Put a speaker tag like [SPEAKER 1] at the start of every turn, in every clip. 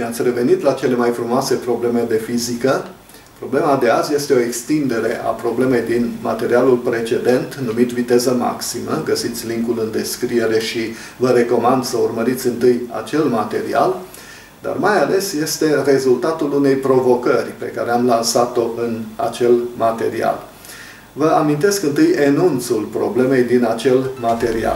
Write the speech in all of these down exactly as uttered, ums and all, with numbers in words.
[SPEAKER 1] Bine ați revenit la cele mai frumoase probleme de fizică. Problema de azi este o extindere a problemei din materialul precedent, numit viteză maximă. Găsiți linkul în descriere și vă recomand să urmăriți întâi acel material. Dar mai ales este rezultatul unei provocări pe care am lansat-o în acel material. Vă amintesc întâi enunțul problemei din acel material.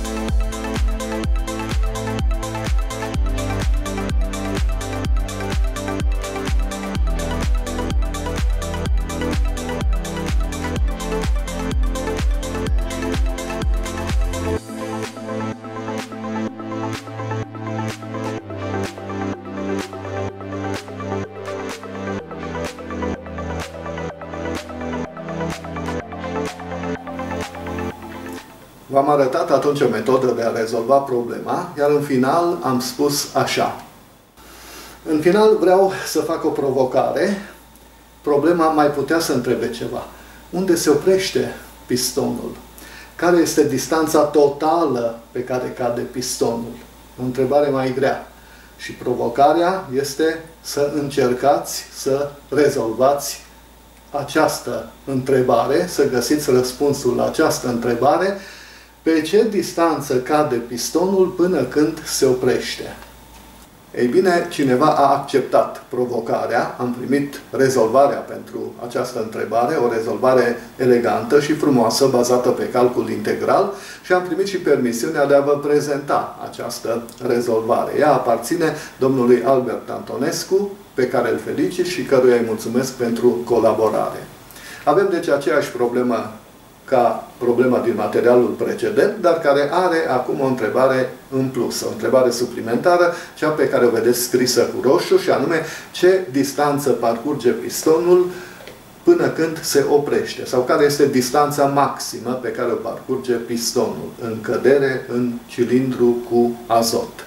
[SPEAKER 1] V-am arătat atunci o metodă de a rezolva problema, iar în final am spus așa. În final vreau să fac o provocare. Problema mai putea să întrebe ceva. Unde se oprește pistonul? Care este distanța totală pe care cade pistonul? O întrebare mai grea. Și provocarea este să încercați să rezolvați această întrebare, să găsiți răspunsul la această întrebare. Pe ce distanță cade pistonul până când se oprește? Ei bine, cineva a acceptat provocarea, am primit rezolvarea pentru această întrebare, o rezolvare elegantă și frumoasă, bazată pe calcul integral, și am primit și permisiunea de a vă prezenta această rezolvare. Ea aparține domnului Albert Antonescu, pe care îl felicit și căruia îi mulțumesc pentru colaborare. Avem deci aceeași problemă ca problema din materialul precedent, dar care are acum o întrebare în plus, o întrebare suplimentară, cea pe care o vedeți scrisă cu roșu, și anume ce distanță parcurge pistonul până când se oprește, sau care este distanța maximă pe care o parcurge pistonul în cădere în cilindru cu azot.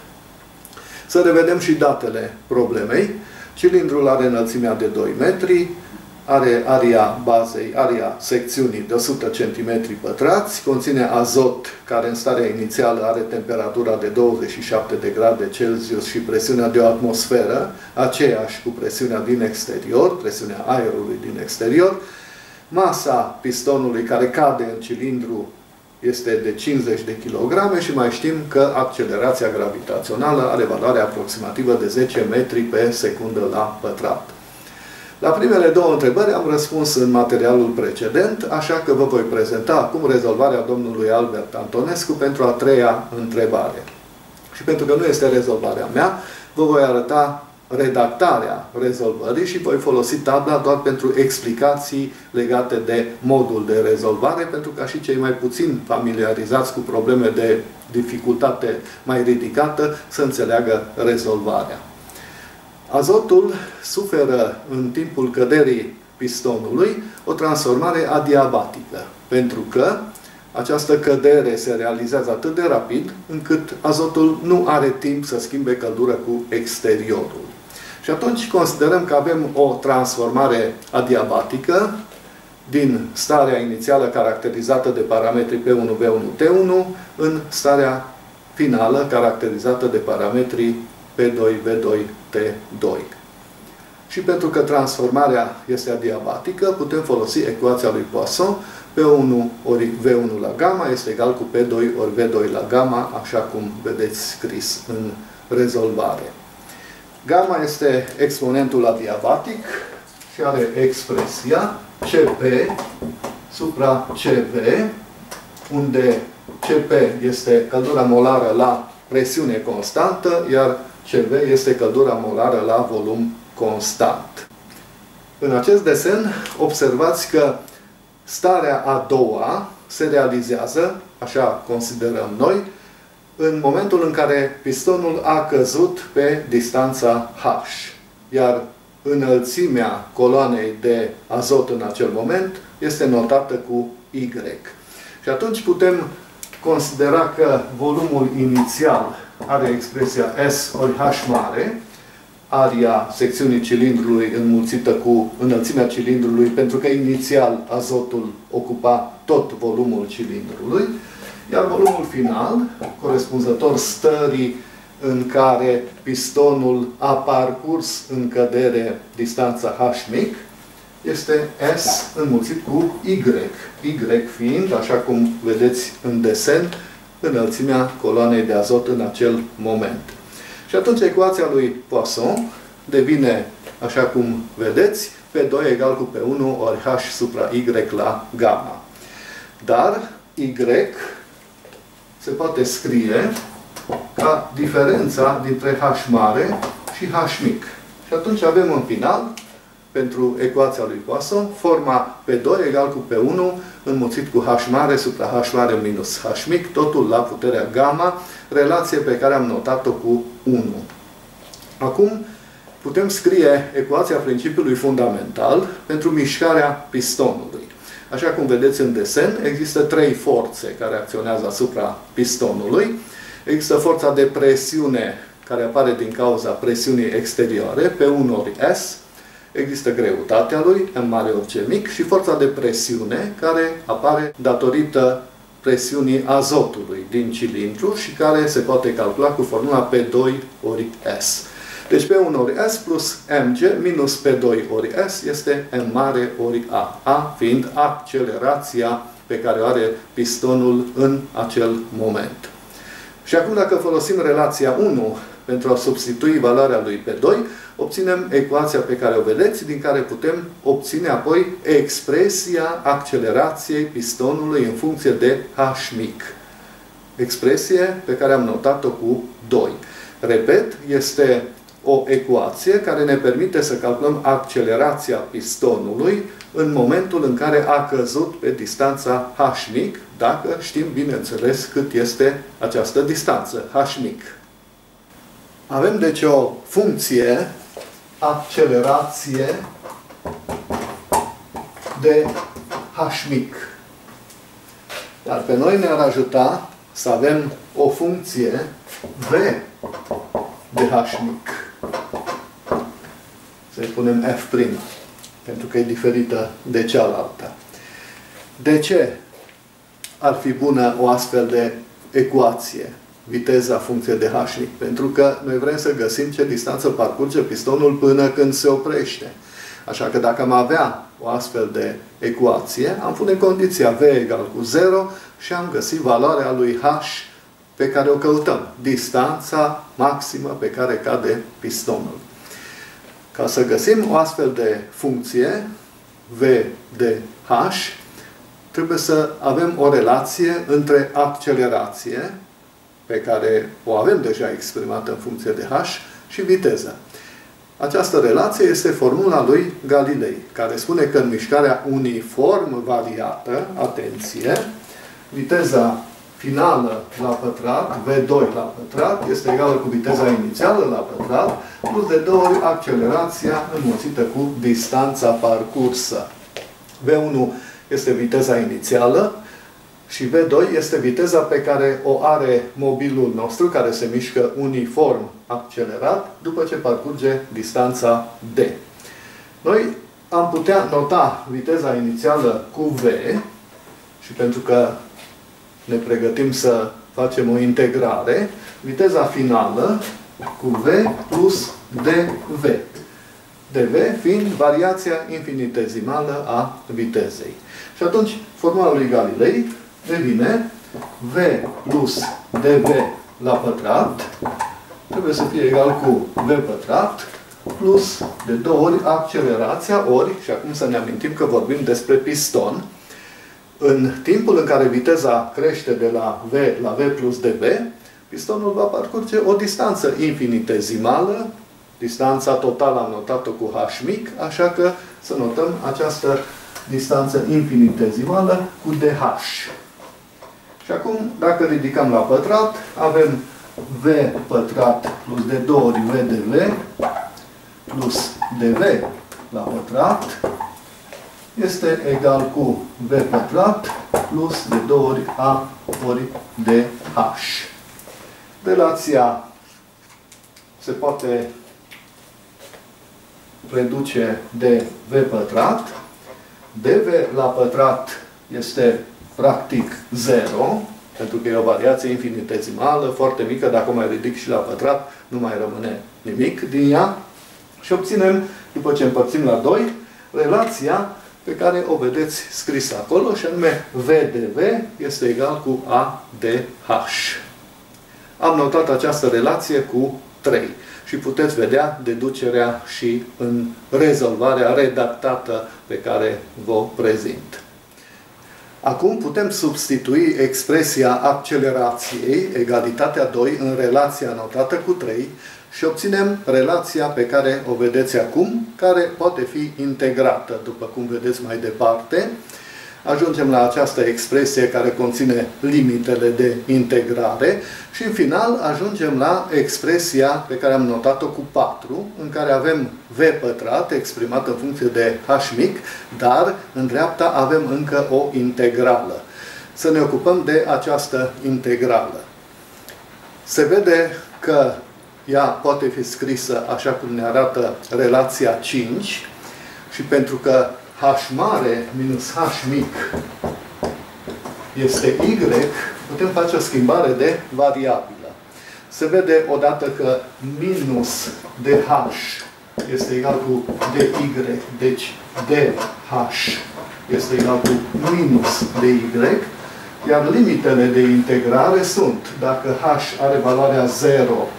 [SPEAKER 1] Să revedem și datele problemei. Cilindrul are înălțimea de doi metri, are aria bazei, aria secțiunii de o sută centimetri pătrați, conține azot care în starea inițială are temperatura de douăzeci și șapte de grade Celsius și presiunea de o atmosferă, aceeași cu presiunea din exterior, presiunea aerului din exterior. Masa pistonului care cade în cilindru este de cincizeci de kilograme și mai știm că accelerația gravitațională are valoare aproximativă de zece metri pe secundă la pătrat. La primele două întrebări am răspuns în materialul precedent, așa că vă voi prezenta acum rezolvarea domnului Albert Antonescu pentru a treia întrebare. Și pentru că nu este rezolvarea mea, vă voi arăta redactarea rezolvării și voi folosi tabla doar pentru explicații legate de modul de rezolvare, pentru ca și cei mai puțin familiarizați cu probleme de dificultate mai ridicată să înțeleagă rezolvarea. Azotul suferă în timpul căderii pistonului o transformare adiabatică, pentru că această cădere se realizează atât de rapid încât azotul nu are timp să schimbe căldură cu exteriorul. Și atunci considerăm că avem o transformare adiabatică din starea inițială caracterizată de parametrii P unu V unu T unu în starea finală caracterizată de parametrii P doi V doi T doi. Și pentru că transformarea este adiabatică, putem folosi ecuația lui Poisson. P unu ori V unu la gamma este egal cu P doi ori V doi la gamma, așa cum vedeți scris în rezolvare. Gamma este exponentul adiabatic și are expresia Cp supra Cv, unde Cp este căldura molară la presiune constantă, iar Cv este căldura molară la volum constant. În acest desen observați că starea a doua se realizează, așa considerăm noi, în momentul în care pistonul a căzut pe distanța H, iar înălțimea coloanei de azot în acel moment este notată cu Y. Și atunci putem considera că volumul inițial are expresia S ori H mare, aria secțiunii cilindrului înmulțită cu înălțimea cilindrului, pentru că inițial azotul ocupa tot volumul cilindrului, iar volumul final, corespunzător stării în care pistonul a parcurs în cădere distanța h mic este S înmulțit cu Y. Y fiind, așa cum vedeți în desen, înălțimea coloanei de azot în acel moment. Și atunci ecuația lui Poisson devine, așa cum vedeți, P doi egal cu P unu ori H supra Y la gamma. Dar Y se poate scrie ca diferența dintre H mare și H mic. Și atunci avem în final, pentru ecuația lui Poisson, forma P doi egal cu P unu înmulțit cu H mare supra H mare minus H mic, totul la puterea gamma, relație pe care am notat-o cu unu. Acum putem scrie ecuația principiului fundamental pentru mișcarea pistonului. Așa cum vedeți în desen, există trei forțe care acționează asupra pistonului. Există forța de presiune care apare din cauza presiunii exterioare, P unu ori S. Există greutatea lui, M mare ori C mic, și forța de presiune care apare datorită presiunii azotului din cilindru și care se poate calcula cu formula P doi ori S. Deci P unu ori S plus mg minus P doi ori S este M mare ori A. A fiind accelerația pe care o are pistonul în acel moment. Și acum, dacă folosim relația unu pentru a substitui valoarea lui P doi, obținem ecuația pe care o vedeți, din care putem obține apoi expresia accelerației pistonului în funcție de H mic. Expresie pe care am notat-o cu doi. Repet, este o ecuație care ne permite să calculăm accelerația pistonului în momentul în care a căzut pe distanța H mic, dacă știm, bineînțeles, cât este această distanță, H mic. Avem, deci, o funcție accelerație de H mic. Dar pe noi ne-ar ajuta să avem o funcție V de H mic. Să-i punem F', pentru că e diferită de cealaltă. De ce ar fi bună o astfel de ecuație? Viteza funcție de H mic. Pentru că noi vrem să găsim ce distanță parcurge pistonul până când se oprește. Așa că dacă am avea o astfel de ecuație, am pune condiția V egal cu zero și am găsit valoarea lui H pe care o căutăm. Distanța maximă pe care cade pistonul. Ca să găsim o astfel de funcție, V de H, trebuie să avem o relație între accelerație, pe care o avem deja exprimată în funcție de H, și viteză. Această relație este formula lui Galilei, care spune că în mișcarea uniform variată, atenție, viteza finală la pătrat, V doi la pătrat, este egală cu viteza inițială la pătrat, plus de două ori accelerația înmulțită cu distanța parcursă. V unu este viteza inițială și V doi este viteza pe care o are mobilul nostru, care se mișcă uniform accelerat, după ce parcurge distanța D. Noi am putea nota viteza inițială cu V și pentru că ne pregătim să facem o integrare, viteza finală cu V plus dV. dV fiind variația infinitezimală a vitezei. Și atunci, formula lui Galilei devine V plus dV la pătrat trebuie să fie egal cu V pătrat plus de două ori accelerația ori, și acum să ne amintim că vorbim despre piston, în timpul în care viteza crește de la V la V plus dV, pistonul va parcurge o distanță infinitezimală. Distanța totală am notat-o cu H mic, așa că să notăm această distanță infinitezimală cu dH. Și acum, dacă ridicăm la pătrat, avem V pătrat plus de două ori V dV plus dV la pătrat este egal cu V pătrat plus de două ori A ori dH. Relația se poate reduce de V pătrat. dV la pătrat este practic zero Pentru că e o variație infinitezimală, foarte mică, dacă o mai ridic și la pătrat, nu mai rămâne nimic din ea. Și obținem, după ce împărțim la doi, relația pe care o vedeți scrisă acolo, și anume V de V este egal cu A de H. Am notat această relație cu trei și puteți vedea deducerea și în rezolvarea redactată pe care vă prezint. Acum putem substitui expresia accelerației, egalitatea doi, în relația notată cu trei și obținem relația pe care o vedeți acum, care poate fi integrată, după cum vedeți mai departe. Ajungem la această expresie care conține limitele de integrare și în final ajungem la expresia pe care am notat-o cu patru, în care avem V pătrat exprimat în funcție de H mic, dar în dreapta avem încă o integrală. Să ne ocupăm de această integrală. Se vede că ea poate fi scrisă așa cum ne arată relația cinci și pentru că H mare minus H mic este Y, putem face o schimbare de variabilă. Se vede odată că minus dH este egal cu dy, deci dH este egal cu minus dy, iar limitele de integrare sunt, dacă H are valoarea zero,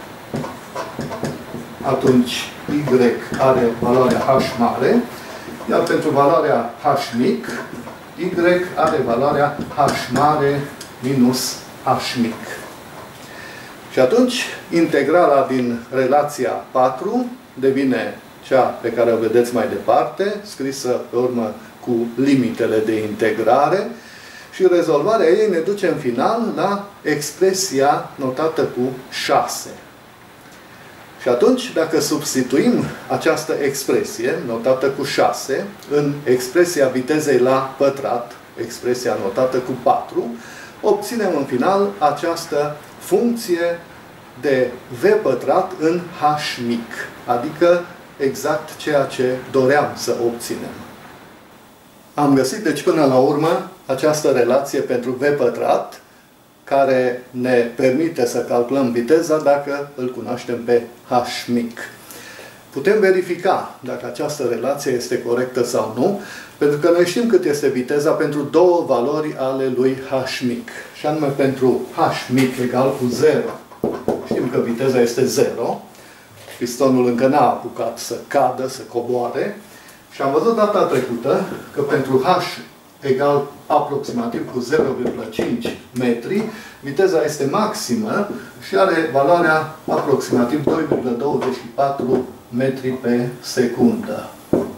[SPEAKER 1] atunci Y are valoarea H mare, iar pentru valoarea H mic, Y are valoarea H mare minus H mic. Și atunci, integrala din relația patru devine cea pe care o vedeți mai departe, scrisă pe urmă cu limitele de integrare, și rezolvarea ei ne duce în final la expresia notată cu șase. Și atunci, dacă substituim această expresie, notată cu șase, în expresia vitezei la pătrat, expresia notată cu patru, obținem în final această funcție de V pătrat în H mic, adică exact ceea ce doream să obținem. Am găsit, deci, până la urmă, această relație pentru V pătrat, care ne permite să calculăm viteza dacă îl cunoaștem pe H mic. Putem verifica dacă această relație este corectă sau nu, pentru că noi știm cât este viteza pentru două valori ale lui H mic. Și anume pentru H mic egal cu zero. Știm că viteza este zero. Pistonul încă n-a apucat să cadă, să coboare. Și am văzut data trecută că pentru H egal aproximativ cu zero virgulă cinci metri, viteza este maximă și are valoarea aproximativ doi virgulă douăzeci și patru metri pe secundă.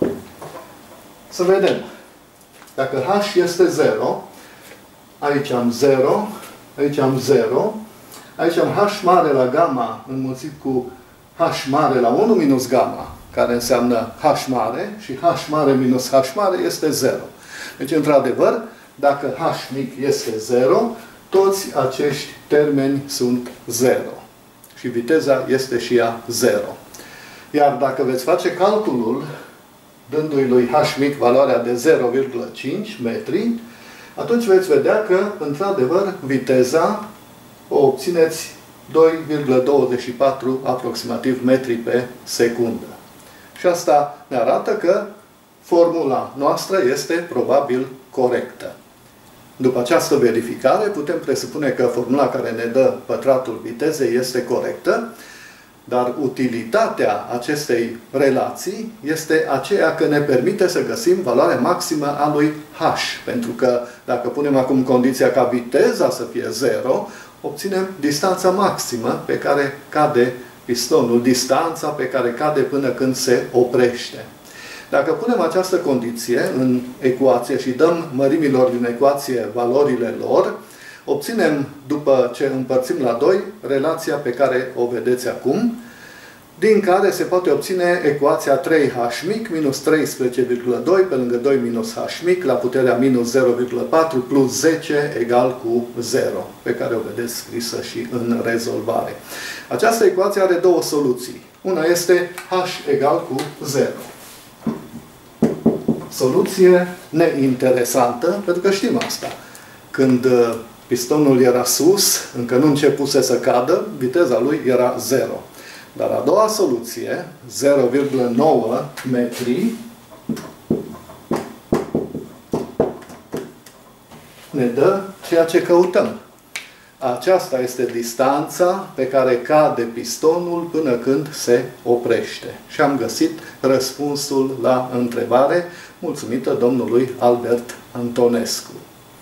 [SPEAKER 1] Să vedem. Dacă H este zero, aici am zero, aici am zero, aici am H mare la gamma înmulțit cu H mare la unu minus gamma, care înseamnă H mare, și H mare minus H mare este zero. Deci, într-adevăr, dacă H mic este zero, toți acești termeni sunt zero. Și viteza este și ea zero. Iar dacă veți face calculul, dându-i lui H mic valoarea de zero virgulă cinci metri, atunci veți vedea că, într-adevăr, viteza o obțineți doi virgulă douăzeci și patru aproximativ metri pe secundă. Și asta ne arată că formula noastră este probabil corectă. După această verificare, putem presupune că formula care ne dă pătratul vitezei este corectă, dar utilitatea acestei relații este aceea că ne permite să găsim valoarea maximă a lui H. Pentru că dacă punem acum condiția ca viteza să fie zero, obținem distanța maximă pe care cade pistonul, distanța pe care cade până când se oprește. Dacă punem această condiție în ecuație și dăm mărimilor din ecuație valorile lor, obținem, după ce împărțim la doi, relația pe care o vedeți acum, din care se poate obține ecuația trei H mic minus treisprezece virgulă doi pe lângă doi minus H mic la puterea minus zero virgulă patru plus zece egal cu zero, pe care o vedeți scrisă și în rezolvare. Această ecuație are două soluții. Una este H egal cu zero. Soluție neinteresantă, pentru că știm asta. Când pistonul era sus, încă nu începuse să cadă, viteza lui era zero. Dar a doua soluție, zero virgulă nouă metri, ne dă ceea ce căutăm. Aceasta este distanța pe care cade pistonul până când se oprește. Și am găsit răspunsul la întrebare, mulțumită domnului Albert Antonescu.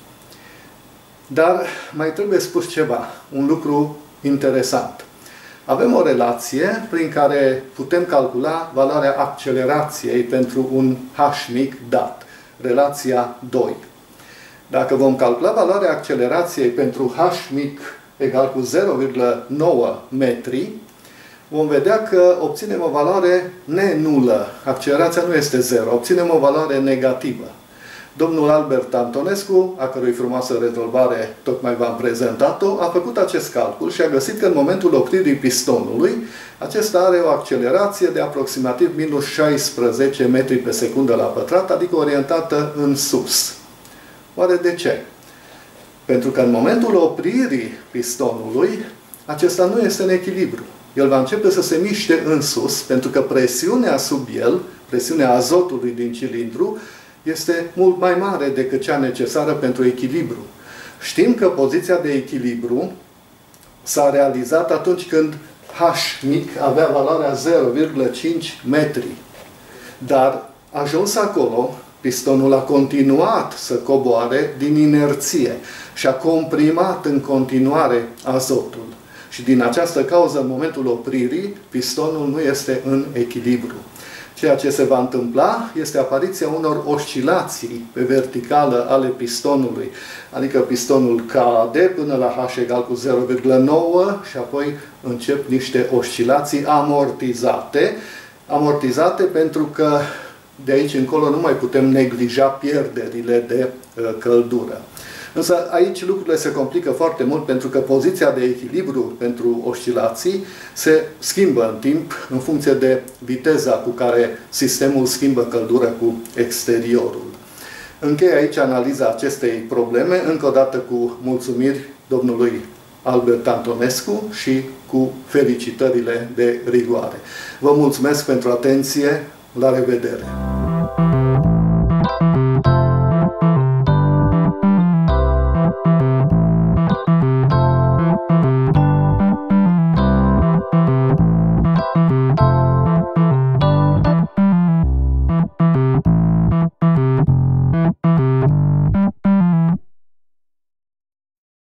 [SPEAKER 1] Dar mai trebuie spus ceva, un lucru interesant. Avem o relație prin care putem calcula valoarea accelerației pentru un h mic dat. Relația doi. Dacă vom calcula valoarea accelerației pentru h mic egal cu zero virgulă nouă metri, vom vedea că obținem o valoare nenulă. Accelerația nu este zero, obținem o valoare negativă. Domnul Albert Antonescu, a cărui frumoasă rezolvare tocmai v-am prezentat-o, a făcut acest calcul și a găsit că în momentul opririi pistonului, acesta are o accelerație de aproximativ minus șaisprezece metri pe secundă la pătrat, adică orientată în sus. Oare de ce? Pentru că în momentul opririi pistonului, acesta nu este în echilibru. El va începe să se miște în sus, pentru că presiunea sub el, presiunea azotului din cilindru, este mult mai mare decât cea necesară pentru echilibru. Știm că poziția de echilibru s-a realizat atunci când h mic avea valoarea zero virgulă cinci metri. Dar ajuns acolo, pistonul a continuat să coboare din inerție și a comprimat în continuare azotul. Și din această cauză, în momentul opririi, pistonul nu este în echilibru. Ceea ce se va întâmpla este apariția unor oscilații pe verticală ale pistonului. Adică pistonul cade până la h egal cu zero virgulă nouă și apoi încep niște oscilații amortizate. Amortizate pentru că de aici încolo nu mai putem neglija pierderile de uh, căldură. Însă aici lucrurile se complică foarte mult pentru că poziția de echilibru pentru oscilații se schimbă în timp în funcție de viteza cu care sistemul schimbă căldură cu exteriorul. Închei aici analiza acestei probleme, încă o dată cu mulțumiri domnului Albert Antonescu și cu felicitările de rigoare. Vă mulțumesc pentru atenție, la revedere!